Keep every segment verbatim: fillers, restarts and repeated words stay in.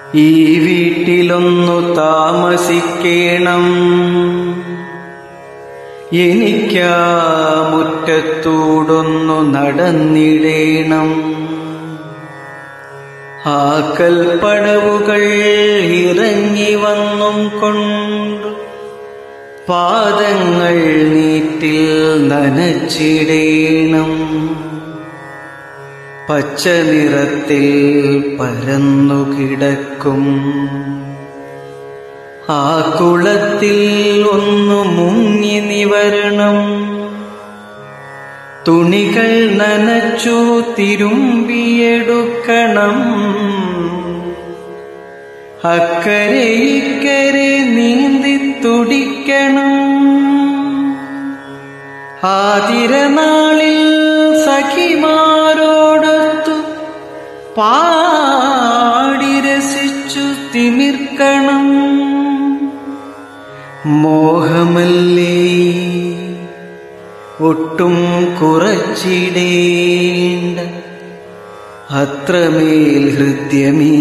ഈ വീട്ടിലൊന്നു താമസിക്കേണം, എനിക്കാ മുറ്റത്തൂടൊന്നു നടന്നിടേണം. ആ കൽപ്പടവുകൾ ഇറങ്ങി വന്നും കൊണ്ട് പാദങ്ങൾ നീറ്റിൽ നനച്ചിടേണം. പച്ച നിറത്തിൽ പരന്നു കിടക്കും ആ കുളത്തിൽ ഒന്നു മുങ്ങി നിവരണം. തുണികൾ നനച്ചു തിരുമ്പിയെടുക്കണം. അക്കരെ ഇക്കരെ നീന്തി തുടിക്കണം. ആതിരനാളിൽ സഖിമാരോടൊത്തു പാടി രസിച്ചു തിമിർക്കണം. മോഹമല്ലേ ഒട്ടും കുറച്ചിടേണ്ട അത്രമേൽ ഹൃദ്യമീ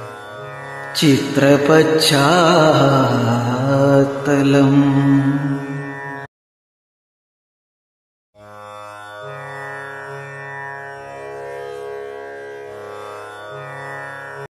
ചിത്രപശ്ചാത്തലം.